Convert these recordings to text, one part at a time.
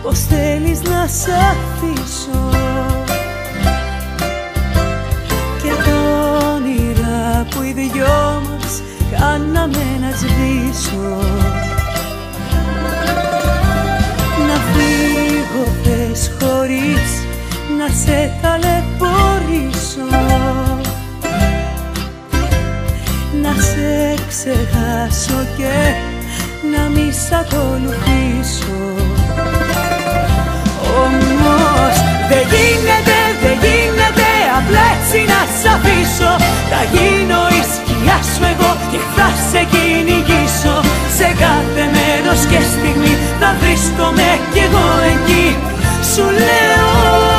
πως θέλεις να σ' αφήσω και τα όνειρα που οι δυο μας κάναμε να σβήσω. Να φύγω θες χωρίς να σε ταλαιπωρήσω, να σε ξεχάσω και να μη σ' ακολουθήσω. Όμως δεν γίνεται, δεν γίνεται απλά έτσι να σ' αφήσω. Θα γίνω η σκιά σου εγώ και θα σε κυνηγήσω. Σε κάθε μέρος και στιγμή θα βρίσκομαι κι εγώ εκεί. Σου λέω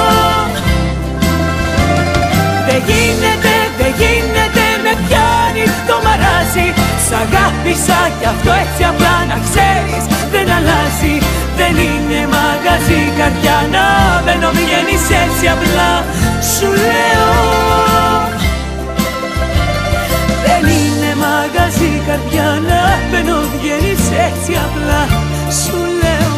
δεν γίνεται, δεν γίνεται, με πιάνει το μαράζι. Σ' αγάπησα κι αυτό έτσι απλά να ξέρεις δεν αλλάζει. Δεν είναι μαγαζί καρδιά να μπαίνω βγαίνεις έτσι απλά. Σου λέω δεν είναι μαγαζί καρδιά να μπαίνω βγαίνεις έτσι απλά. Σου λέω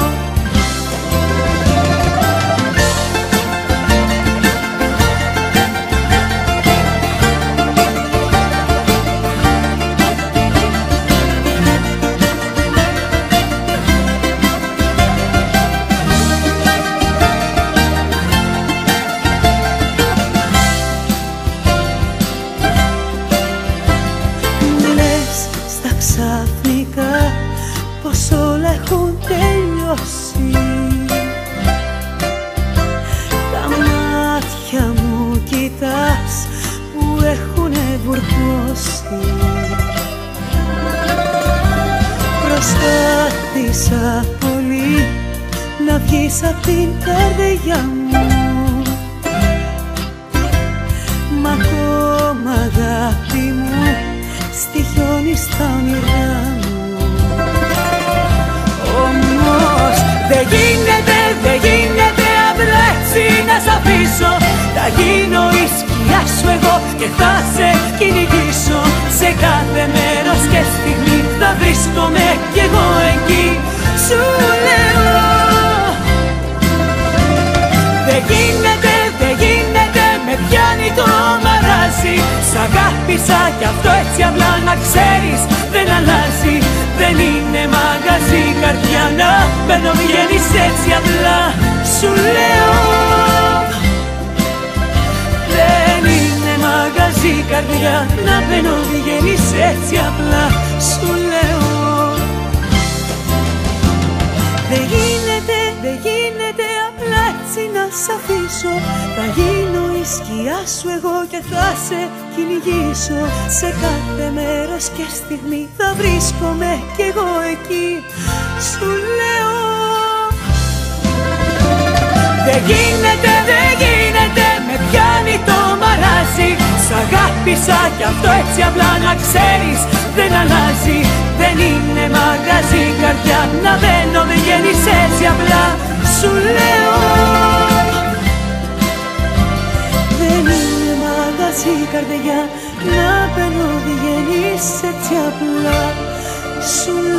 ξαφνικά πως όλα έχουν τελειώσει. Τα μάτια μου κοιτάς που έχουνε βουρκώσει. Προσπάθησα πολύ να βγεις απ' την καρδιά μου, μα ακόμα αγάπη μου στοιχιώνεις στα όνειρά μου. Όμως δεν γίνεται, δεν γίνεται απλά έτσι να σ' αφήσω. Θα γίνω η σκιά σου εγώ και θα σε κυνηγήσω. Σε κάθε μέρος και στιγμή θα βρίσκομαι κι εγώ εκεί. Σου λέω δεν γίνεται, δεν γίνεται, με πιάνει το μαράζι. Σ' αγάπησα κι αυτό έτσι απλά να ξέρεις δεν αλλάζει. Δεν είναι μαγαζί καρδιά να μπαίνω βγαίνεις έτσι απλά. Σου λέω δεν είναι μαγαζί καρδιά να μπαίνω βγαίνεις έτσι απλά. Σου λέω δεν γίνεται, δεν γίνεται απλά έτσι να σ' αφήσω. Θα γίνω η σκιά σου εγώ και θα σε κυνηγήσω. Σε κάθε μέρος και στιγμή θα βρίσκομαι κι εγώ εκεί. Σου λέω δεν γίνεται, δεν γίνεται, με πιάνει το μαράζι. Σ' αγάπησα κι αυτό έτσι απλά να ξέρεις δεν αλλάζει. Δεν είναι μαγαζί καρδιά να μπαίνω βγαίνεις έτσι απλά. Σου λέω δεν είναι μαγαζί καρδιά να μπαίνω βγαίνεις έτσι απλά. Σου